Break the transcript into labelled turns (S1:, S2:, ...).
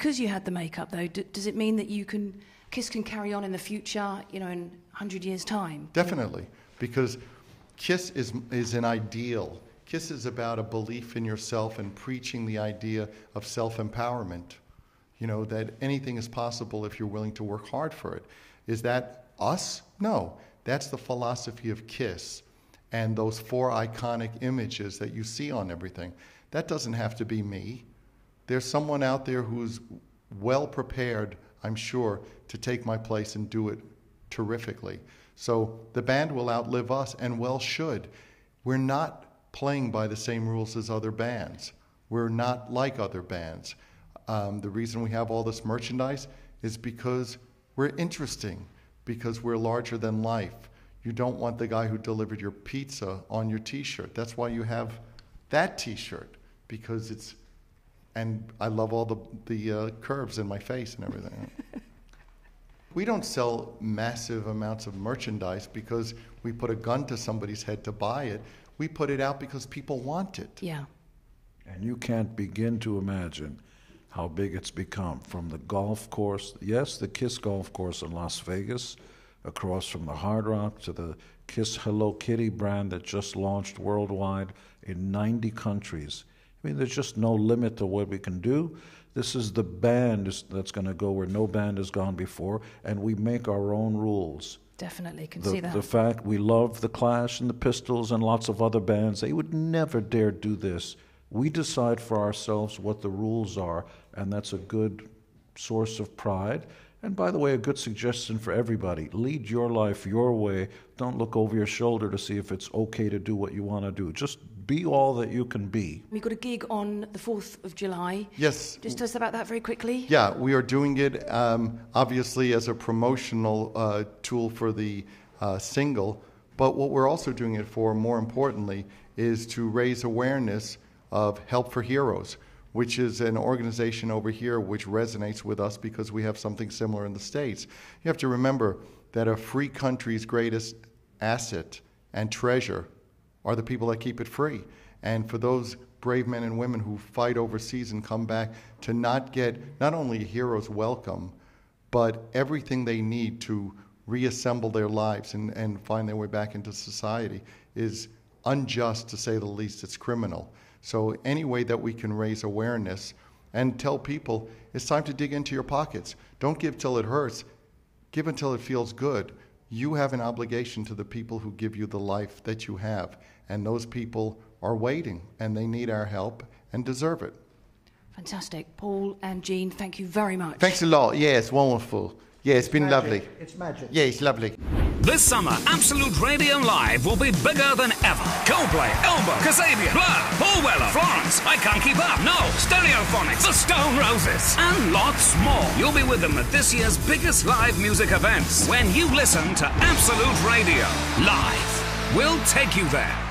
S1: Because you had the makeup, though, does it mean that Kiss can carry on in the future, in 100 years' time?
S2: Definitely, because Kiss is an ideal. Kiss is about a belief in yourself and preaching the idea of self-empowerment. That anything is possible if you're willing to work hard for it. Is that us? No. That's the philosophy of Kiss and those 4 iconic images that you see on everything. That doesn't have to be me. There's someone out there who's well prepared, I'm sure, to take my place and do it terrifically. So the band will outlive us, and well should. We're not playing by the same rules as other bands. We're not like other bands. The reason we have all this merchandise is because we're interesting, because we're larger than life. You don't want the guy who delivered your pizza on your T-shirt. That's why you have that T-shirt, because it's, and I love all the curves in my face and everything. We don't sell massive amounts of merchandise because we put a gun to somebody's head to buy it. We put it out because people want it.
S1: Yeah.
S3: And you can't begin to imagine how big it's become. From the golf course, yes, the Kiss golf course in Las Vegas, across from the Hard Rock, to the Kiss Hello Kitty brand that just launched worldwide in 90 countries. I mean, there's just no limit to what we can do. This is the band that's going to go where no band has gone before, and we make our own rules.
S1: Definitely, can see that.
S3: The fact we love the Clash and the Pistols and lots of other bands, they would never dare do this. We decide for ourselves what the rules are, and that's a good source of pride. And by the way, a good suggestion for everybody. Lead your life your way. Don't look over your shoulder to see if it's okay to do what you want to do. Just be all that you can be.
S1: We've got a gig on the 4th of July.
S2: Yes.
S1: Just tell us about that very quickly.
S2: Yeah, we are doing it obviously as a promotional tool for the single, but what we're also doing it for, more importantly, is to raise awareness of Help for Heroes, which is an organization over here which resonates with us because we have something similar in the States. You have to remember that a free country's greatest asset and treasure are the people that keep it free. And for those brave men and women who fight overseas and come back to not get not only a hero's welcome, but everything they need to reassemble their lives and find their way back into society is unjust, to say the least. It's criminal. So any way that we can raise awareness and tell people it's time to dig into your pockets. Don't give till it hurts. Give until it feels good. You have an obligation to the people who give you the life that you have. And those people are waiting, and they need our help and deserve it.
S1: Fantastic. Paul and Jean, thank you very much.
S2: Thanks a lot. Yeah, it's wonderful. Yeah, it's been lovely.
S4: It's magic.
S2: Yeah, it's lovely.
S5: This summer, Absolute Radio Live will be bigger than ever. Coldplay, Elbow, Kasabian, Blur, Paul Weller, Florence, I Can't Keep Up, No, Stereophonics, The Stone Roses, and lots more. You'll be with them at this year's biggest live music events when you listen to Absolute Radio Live. We'll take you there.